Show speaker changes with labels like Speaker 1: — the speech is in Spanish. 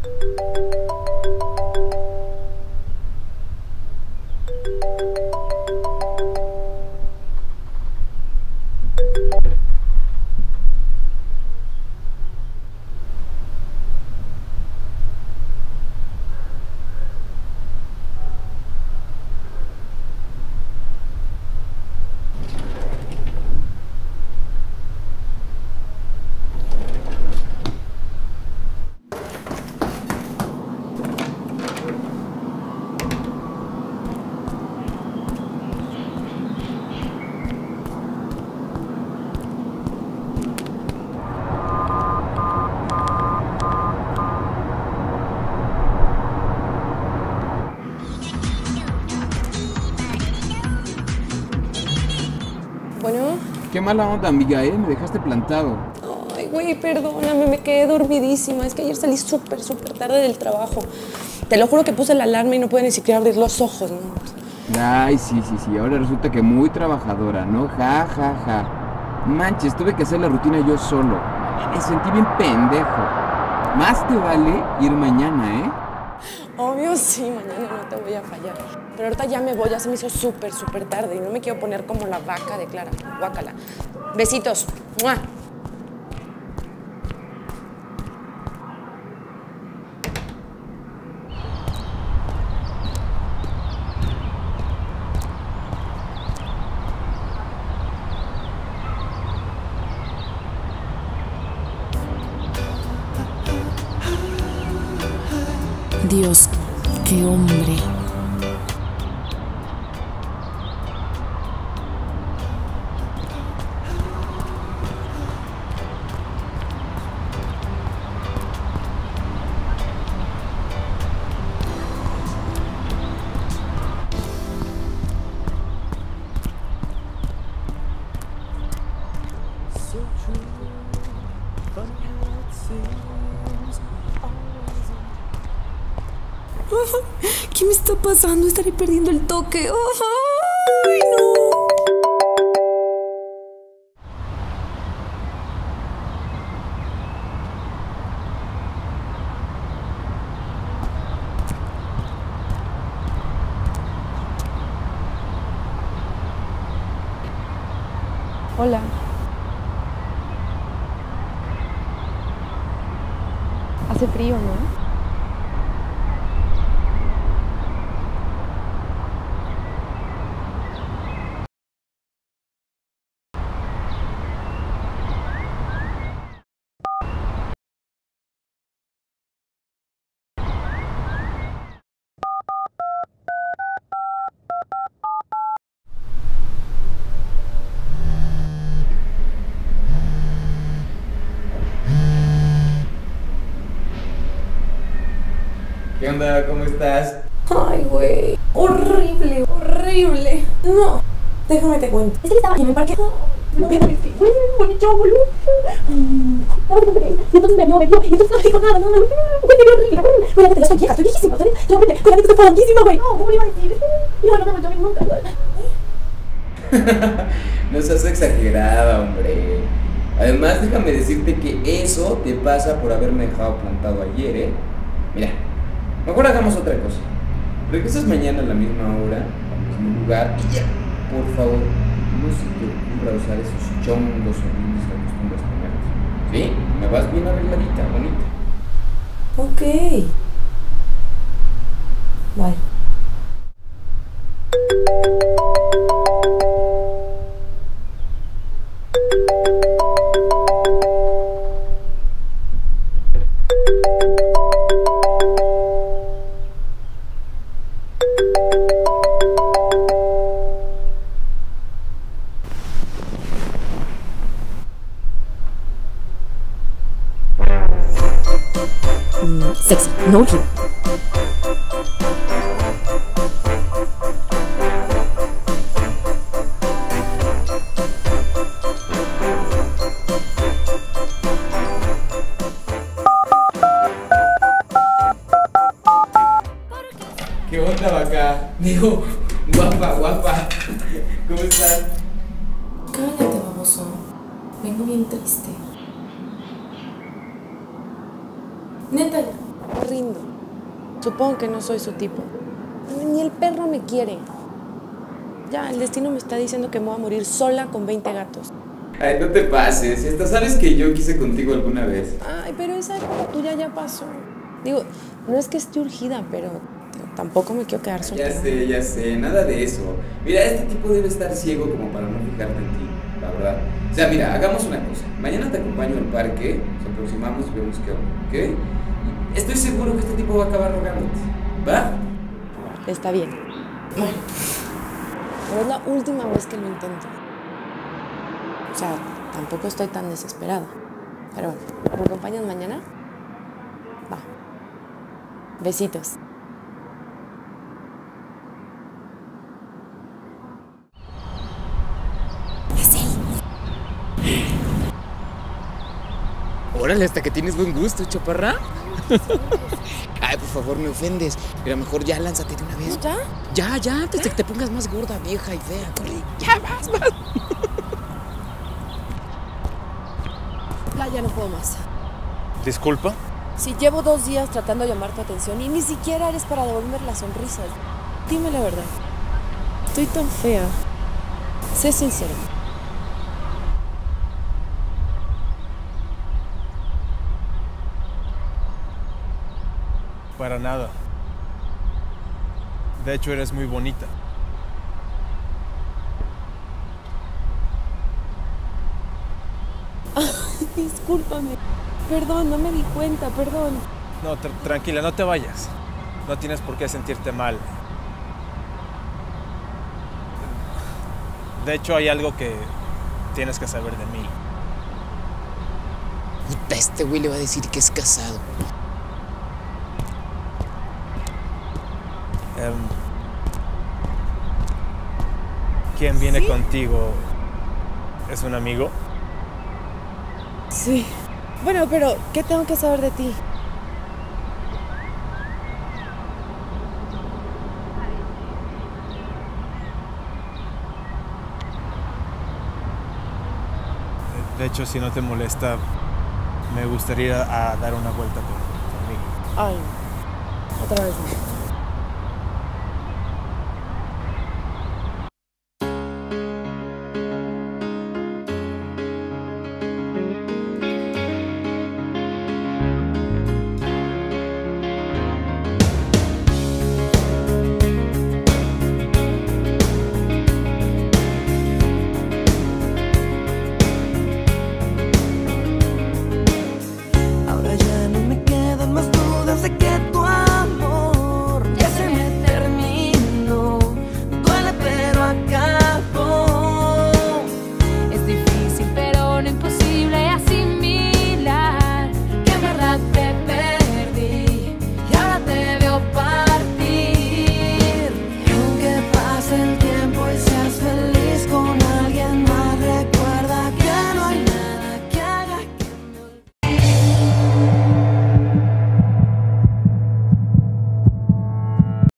Speaker 1: Bueno.
Speaker 2: Qué mala onda, amiga, me dejaste plantado.
Speaker 1: Ay, güey, perdóname, me quedé dormidísima. Es que ayer salí súper tarde del trabajo. Te lo juro que puse la alarma y no pude ni siquiera abrir los ojos, ¿no?
Speaker 2: Ay, sí. Ahora resulta que muy trabajadora, ¿no? Ja. Manches, tuve que hacer la rutina yo solo. Me sentí bien pendejo. Más te vale ir mañana, ¿eh?
Speaker 1: Obvio sí, mañana no te voy a fallar. Pero ahorita ya me voy, ya se me hizo súper tarde y no me quiero poner como la vaca de Clara. Guácala. Besitos. ¡Mua!
Speaker 3: Dios, qué hombre. ¿Qué me está pasando? Estaré perdiendo el toque. ¡Ay, no!
Speaker 1: Hola. Hace frío, ¿no?
Speaker 2: ¿Qué onda? ¿Cómo estás?
Speaker 1: Ay, güey. Horrible. No. Déjame te cuento.
Speaker 4: Es que estaba en el parque. Bonito, boludo. Y entonces me vio. Y entonces no dijo nada, no. Fue horrible. Bueno, que te estoy vieja, estoy viejísima, ¿sabes? Solamente con la que estoy franquísima, güey. No, ¿cómo le iba a decir? Y bueno, no me tomé nunca.
Speaker 2: No seas exagerada, hombre. Además, déjame decirte que eso te pasa por haberme dejado plantado ayer, ¿eh? Mira, mejor hagamos otra cosa. Regresas mañana a la misma hora, al mismo lugar, y ya, por favor, no se te ocurra usar esos chongos horribles que acostumbras poner. ¿Sí? Me vas bien arregladita, bonita.
Speaker 1: Ok. Bye.
Speaker 3: Sexy, no cute.
Speaker 2: ¿Qué onda, vaca? Digo, guapa. ¿Cómo estás?
Speaker 3: Cállate, baboso. Vengo bien triste.
Speaker 1: Neta, horrible. Supongo que no soy su tipo. Ni el perro me quiere. Ya, el destino me está diciendo que me voy a morir sola con 20 gatos.
Speaker 2: Ay, no te pases. Hasta sabes que yo quise contigo alguna vez.
Speaker 1: Ay, pero esa época tuya ya pasó. Digo, no es que esté urgida, pero tampoco me quiero quedar soltera.
Speaker 2: Ya sé, nada de eso. Mira, este tipo debe estar ciego como para no fijarte en ti, la verdad. O sea, mira, hagamos una cosa. Mañana te acompaño al parque, nos aproximamos y vemos qué onda, ¿ok? Estoy seguro que este tipo va a acabar rogándote. ¿Va?
Speaker 1: Está bien. Bueno, pero es la última vez que lo intento. O sea, tampoco estoy tan desesperada. Pero bueno, ¿me acompañas mañana? Va. Besitos.
Speaker 2: Órale, hasta que tienes buen gusto, chaparra. Ay, por favor, me ofendes. Pero mejor ya lánzate de una vez.
Speaker 1: ¿Ya?
Speaker 2: Ya, antes de que te pongas más gorda, vieja y fea. Corre, ya, vas.
Speaker 3: Ya no puedo más.
Speaker 5: ¿Disculpa?
Speaker 3: Si llevo 2 días tratando de llamar tu atención y ni siquiera eres para devolverme las sonrisas. Dime la verdad. Estoy tan fea. Sé sincero.
Speaker 5: Para nada. De hecho, eres muy bonita.
Speaker 3: Discúlpame. Perdón, no me di cuenta, perdón.
Speaker 5: No, tranquila, no te vayas. No tienes por qué sentirte mal. De hecho, hay algo que tienes que saber de mí.
Speaker 2: Puta, este güey le va a decir que es casado.
Speaker 5: ¿Quién viene contigo? ¿Es un amigo?
Speaker 3: Sí. Bueno, pero ¿qué tengo que saber de ti?
Speaker 5: De hecho, si no te molesta, me gustaría ir a dar una vuelta conmigo.
Speaker 3: Ay, otra vez no.